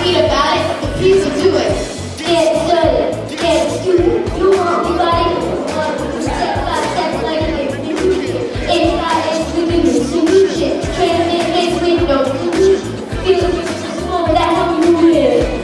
read about it, but please do it. Get study, get stupid. You won't be like step by step like a solution. Inside is within the solution. Transcend with no solution. Feel the just for that how you live.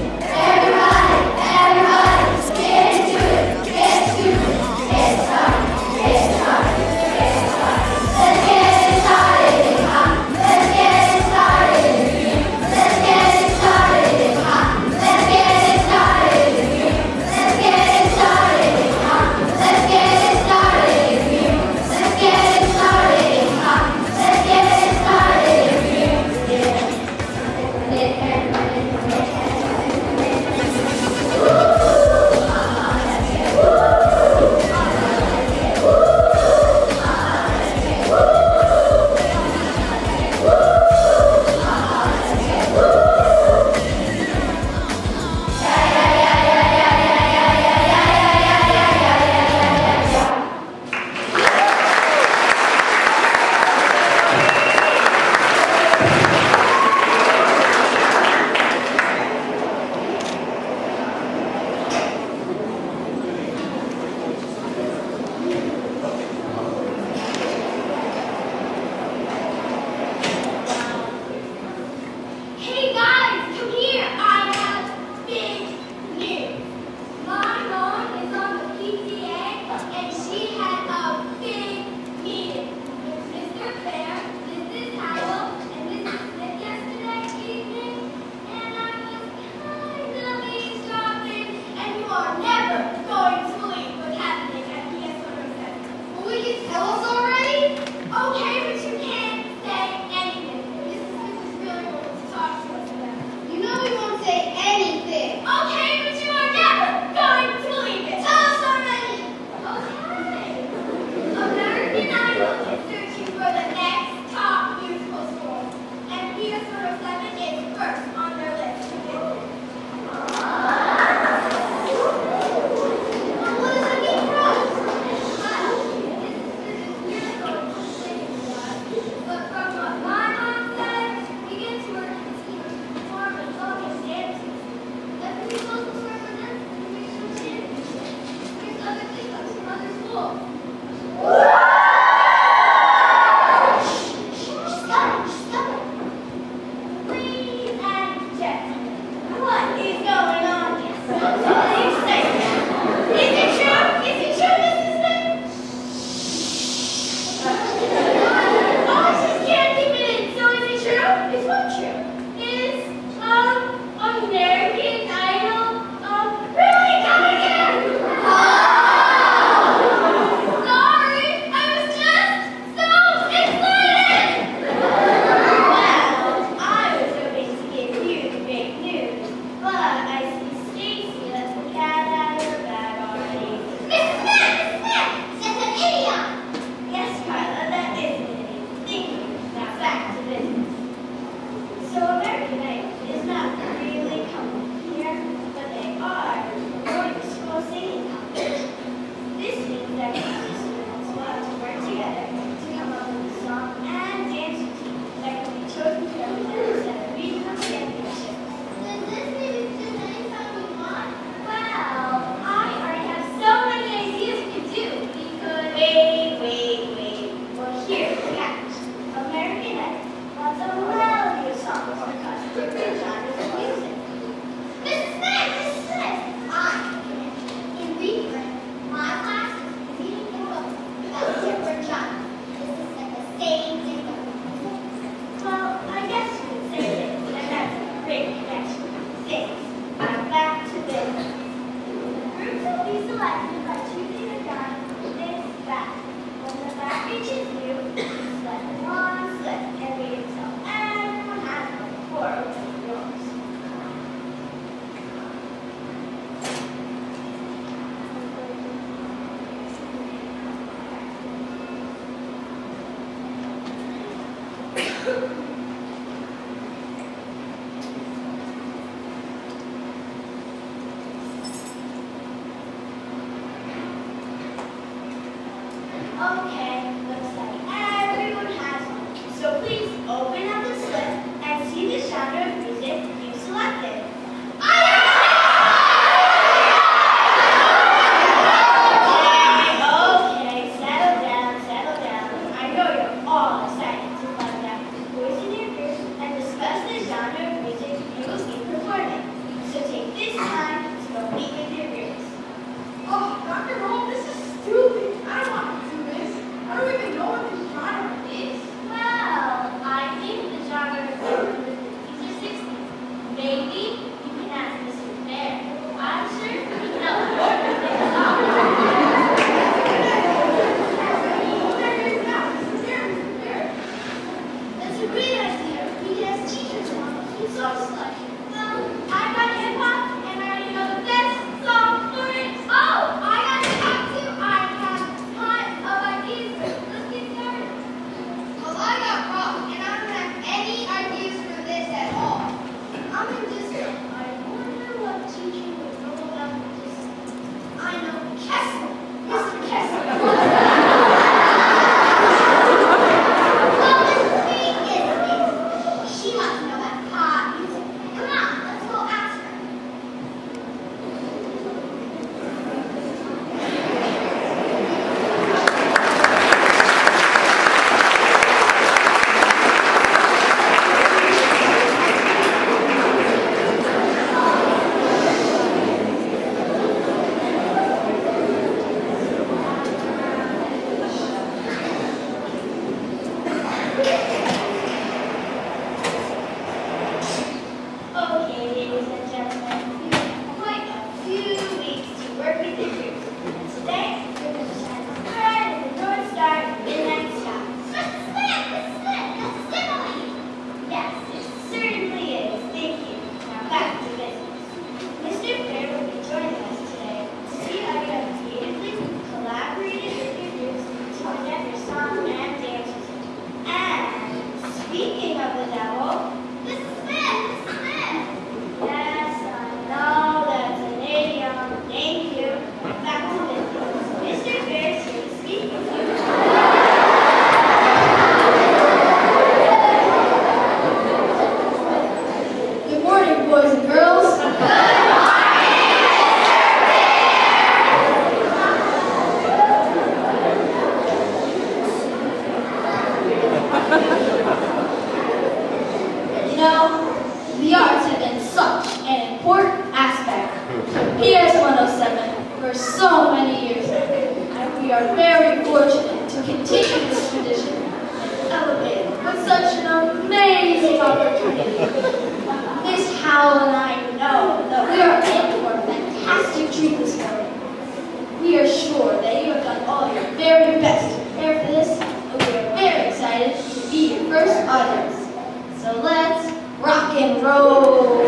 Okay, looks like everyone has one. So please open up the slip and see the genre of music you selected. others. So let's rock and roll.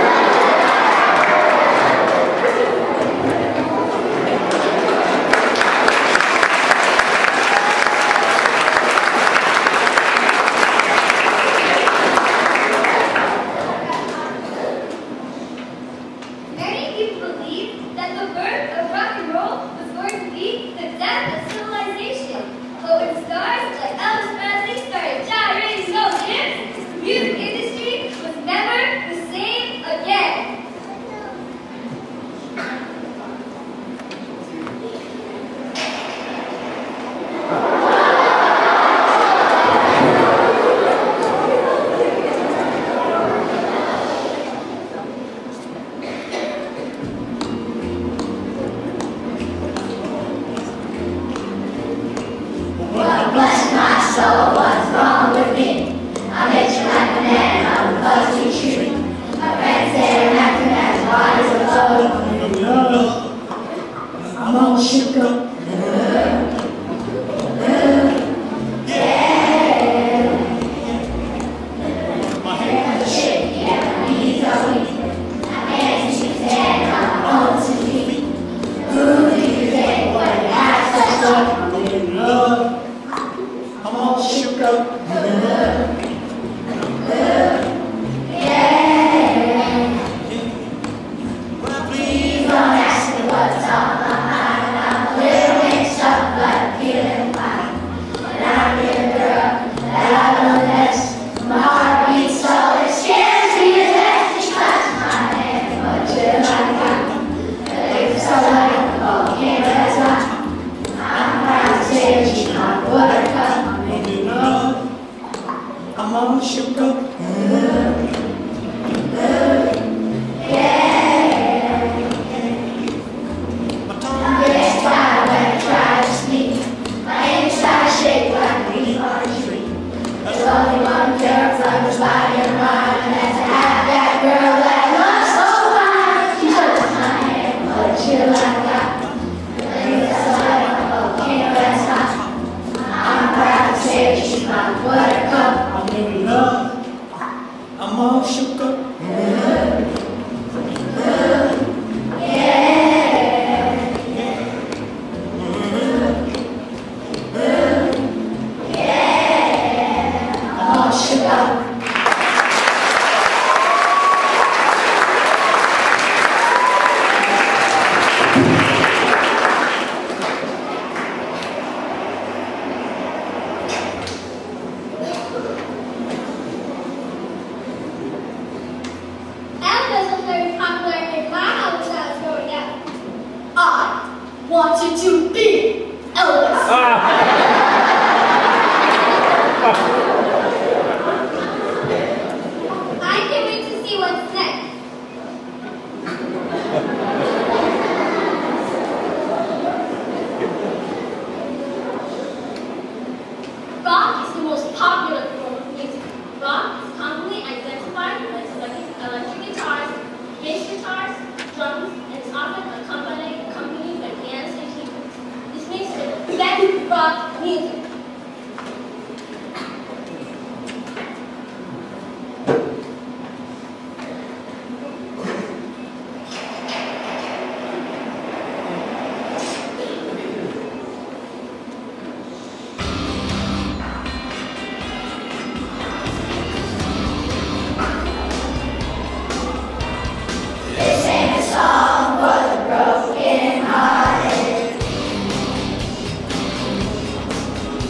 Many people believe that the birth of rock and roll was going to be the death of civilization. But when stars like Elvis Presley started gyrating those hips, the music industry was never the same again. Bless my soul, what's wrong with me? I met you like a man on a fuzzy tree. My friends say I'm acting as wise as a love. I'm all shook up. I'm all shook up. Please don't ask me what's on my mind. I'm a little mixed up, but feeling fine. And I'm a girl that I love less. My heart beats so it scares me to death. She touches my hand, but you're like that. But if so like a volcano, that's why I'm proud to say that she's my buttercup. I'm all shook up. I'm getting tired when I try to sleep. My inside shake like a leaf on a tree. There's only one cure for this body and mind, and that's to have that girl that looks so fine. She touches my hand, but chill like that. And it's like a volcano that's hot. I'm proud to say that she's my buttercup. I'm in love. I'm all shook up. I'm all shook up. Elvis was very popular in my house when I was growing up. I wanted to be Elvis. I can't wait to see what's next. Rock is the most popular form of music. Rock is commonly identified by selecting electric guitars, bass guitars, drums, and is often accompanied by pianos and keyboards. This makes it the best rock music. This ain't a song for the broken hearted.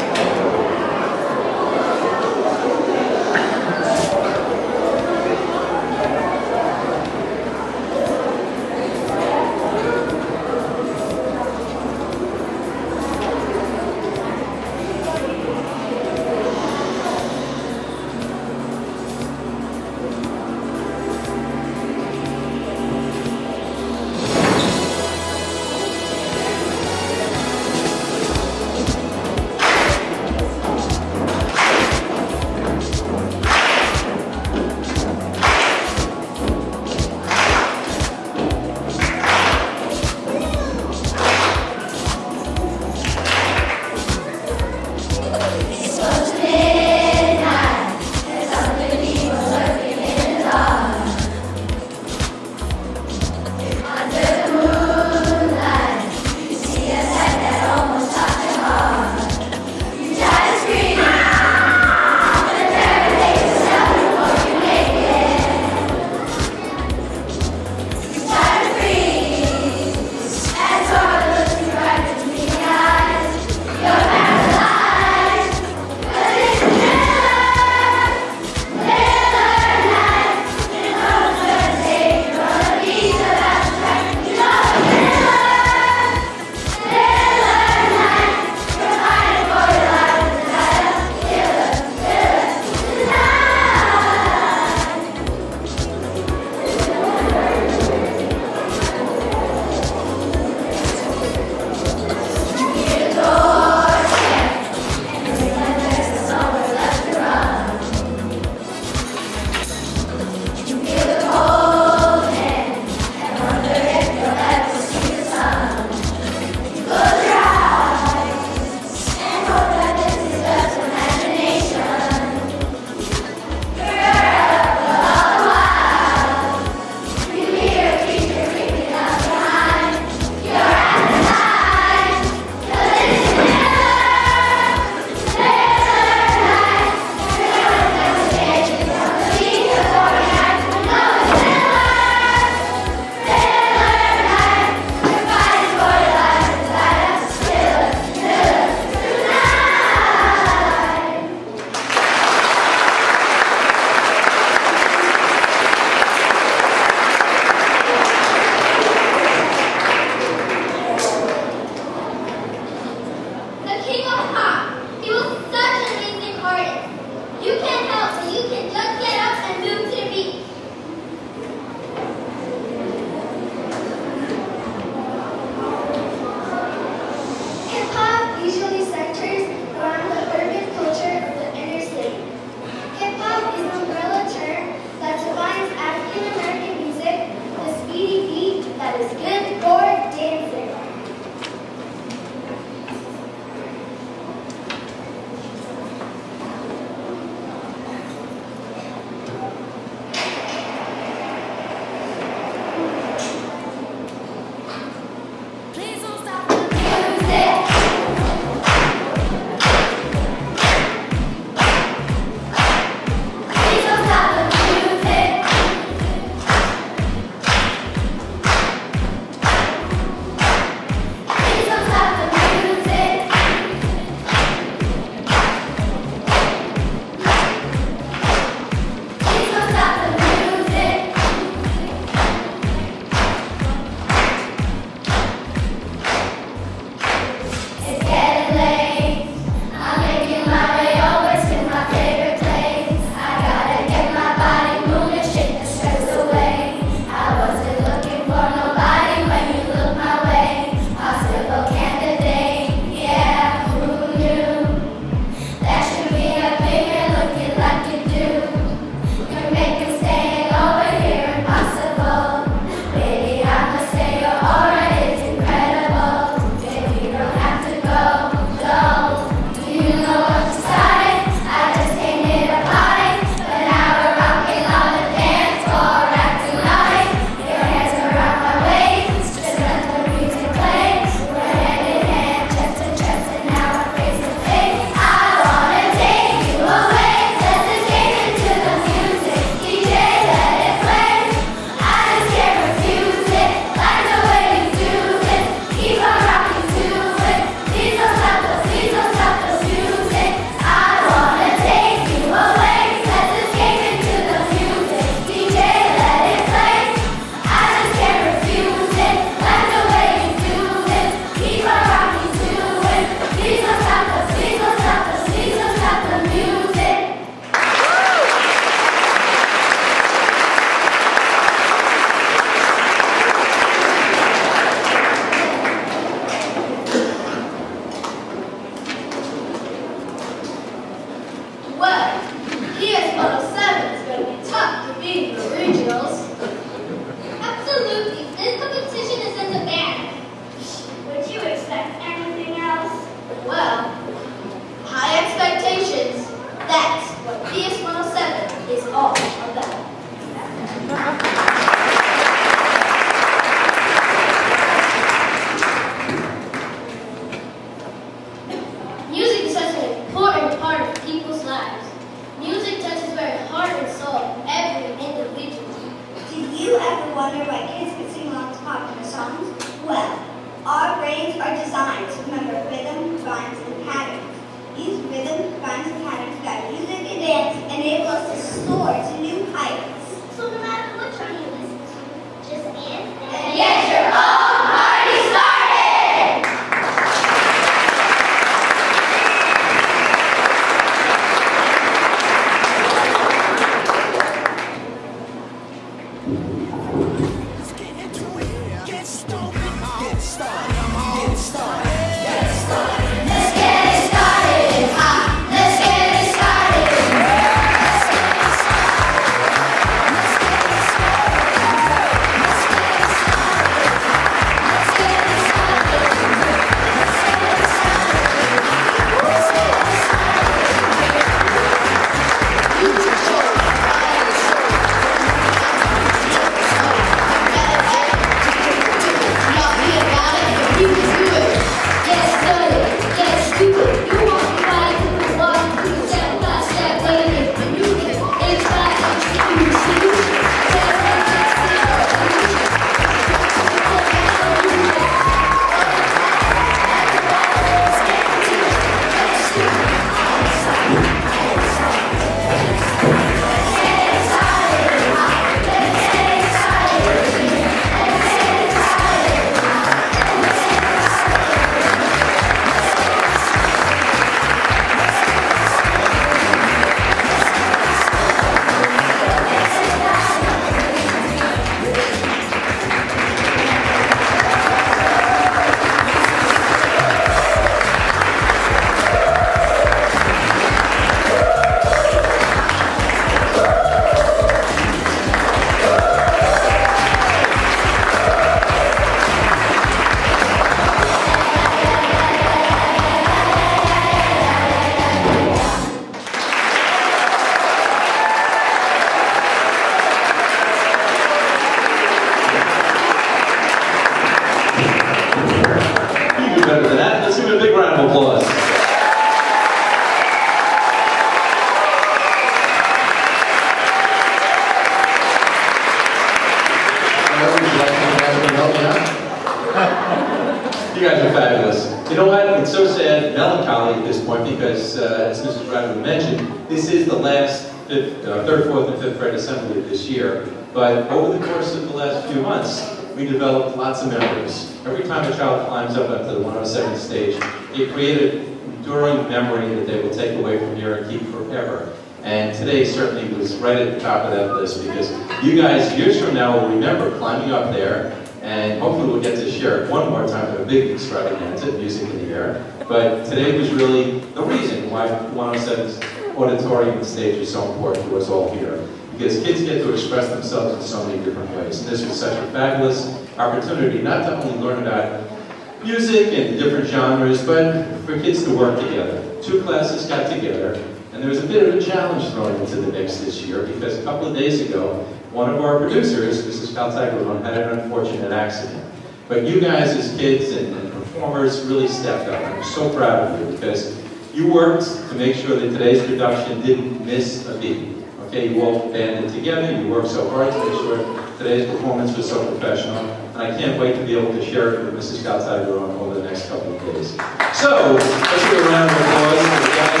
because, as Mrs. Bradley mentioned, this is the last third, fourth, and fifth grade assembly of this year. But over the course of the last few months, we developed lots of memories. Every time a child climbs up onto the 107th stage, it created an enduring memory that they will take away from here and keep forever. And today certainly was right at the top of that list, because you guys, years from now, will remember climbing up there, and hopefully we'll get to share it one more time at a big extravaganza, music in the air. But today was really the reason why 107's auditorium stage is so important to us all here. Because kids get to express themselves in so many different ways. And this was such a fabulous opportunity not to only learn about music and different genres, but for kids to work together. Two classes got together, and there was a bit of a challenge thrown into the mix this year, because a couple of days ago, one of our producers, Mrs. Caltagravon, had an unfortunate accident. But you guys as kids and performers really stepped up. I'm so proud of you, because you worked to make sure that today's production didn't miss a beat. Okay, you all banded together, you worked so hard to make sure today's performance was so professional, and I can't wait to be able to share it with Mrs. Caltagravon over the next couple of days. So, let's give a round of applause for the guys.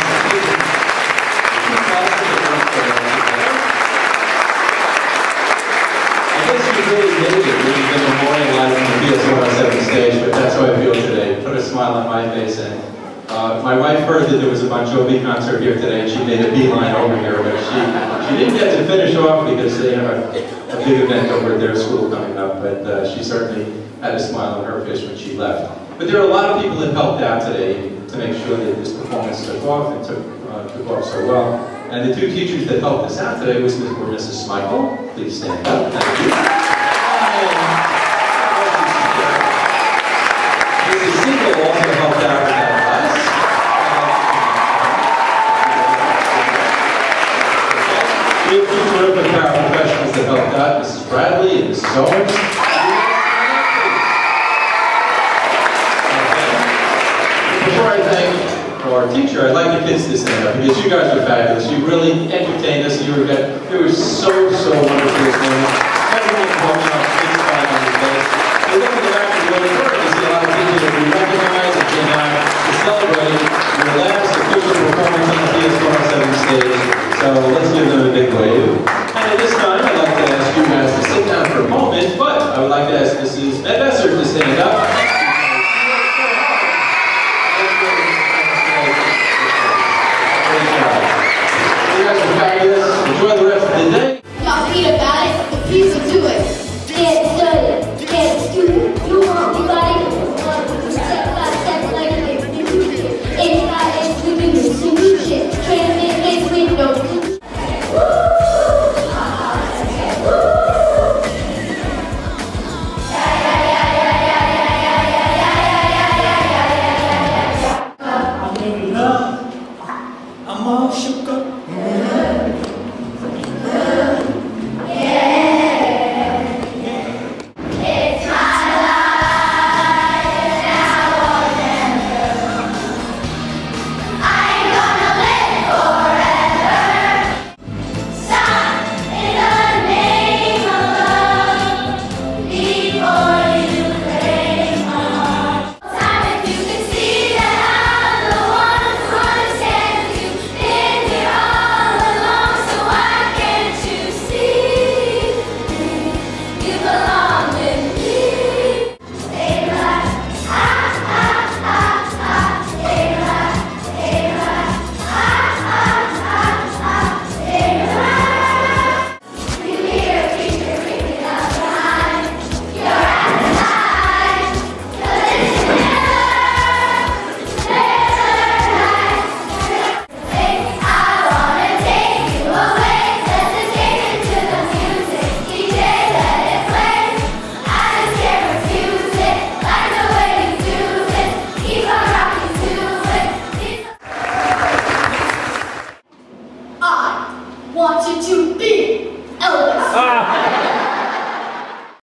I guess you really made it when you've been memorializing the PS107 stage, but that's how I feel today. Put a smile on my face, and my wife heard that there was a Bon Jovi concert here today, and she made a beeline over here, but she didn't get to finish off because they have a big event over at their school coming up, but she certainly had a smile on her face when she left. But there are a lot of people that helped out today to make sure that this performance took off and took off so well. And the two teachers that helped us out today were Mrs. Smykel. Please stand up. Thank you. Mrs. Siegel also helped out with that class. We have two terrific paraprofessionals that helped out, Mrs. Bradley and Mrs. Owens. Before I thank our teacher, I'd like the kids to stand up, because you guys were fabulous. You really entertained us, and you were so wonderful this morning. Everyone walking off stage time on your face. You look at the back of the auditorium, you see a lot of teachers that we recognize and came out to celebrate your last official performance on the PS107 stage. So let's give them a big wave. And at this time, I'd like to ask you guys to sit down for a moment, but I would like to ask Mrs. Messer to stand up. Enjoy the rest of the day. Y'all read about it, the people do it. Get study, get student. You won't be like it. Step by step like it. Inside is within the solution. Transmit is window. I'm all shook up. Wanted to be Elvis.